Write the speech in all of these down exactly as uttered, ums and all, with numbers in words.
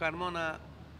Filharmonia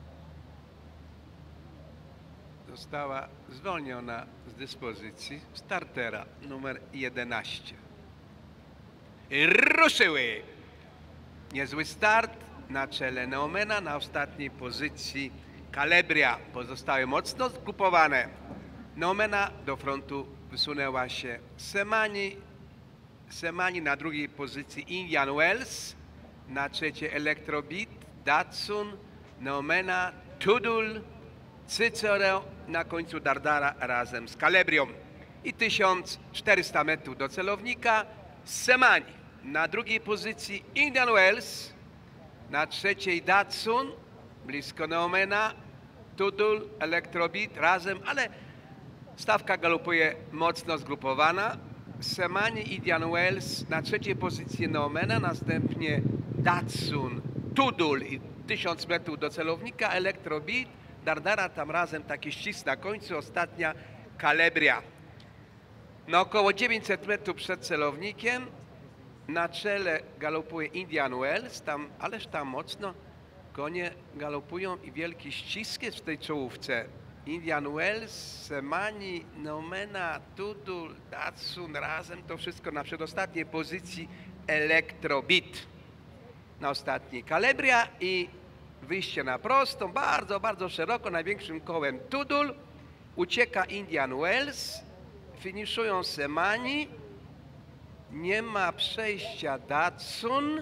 została zwolniona z dyspozycji startera numer jedenaście. I ruszyły! Niezły start na czele Neomena, na ostatniej pozycji Calebria. Pozostałe mocno zgrupowane. Neomena do frontu wysunęła się Semani. Semani na drugiej pozycji Indian Wells. Na trzeciej Electrobeat, Datsun, Neomena, Tudul, Cicero, na końcu Dardara razem z Calebrią. I tysiąc czterysta metrów do celownika Semani. Na drugiej pozycji Indian Wells, na trzeciej Datsun, blisko Neomena, Tudul, Electrobeat razem, ale stawka galopuje mocno zgrupowana. Semani, Indian Wells, na trzeciej pozycji Neomena, następnie Datsun, Tudul i tysiąc metrów do celownika, Electrobeat, Dardara tam razem taki ścisk na końcu, ostatnia Calebria. Na około dziewięćset metrów przed celownikiem na czele galopuje Indian Wells, tam, ależ tam mocno konie galopują i wielki ścisk jest w tej czołówce. Indian Wells, Semani, Neomena, Tudul, Datsun razem, to wszystko na przedostatniej pozycji Electrobeat. Na ostatniej Calebria i wyjście na prostą, bardzo, bardzo szeroko, największym kołem Tudul. Ucieka Indian Wells, finiszują Semani. Nie ma przejścia Datsun.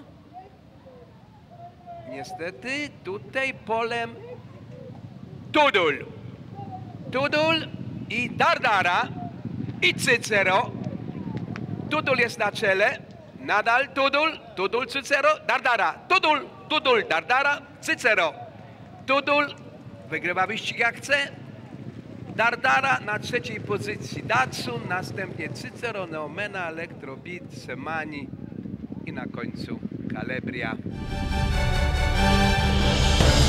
Niestety tutaj polem Tudul. Tudul i Dardara i Cicero. Tudul jest na czele. Nadal Tudul, Tudul, Cicero, Dardara. Tudul, Tudul, Dardara, Cicero. Tudul wygrywa wyścig jak chce. Dardara na trzeciej pozycji Datsun, następnie Cicero, Neomena, Electrobeat, Semani i na końcu Calebria.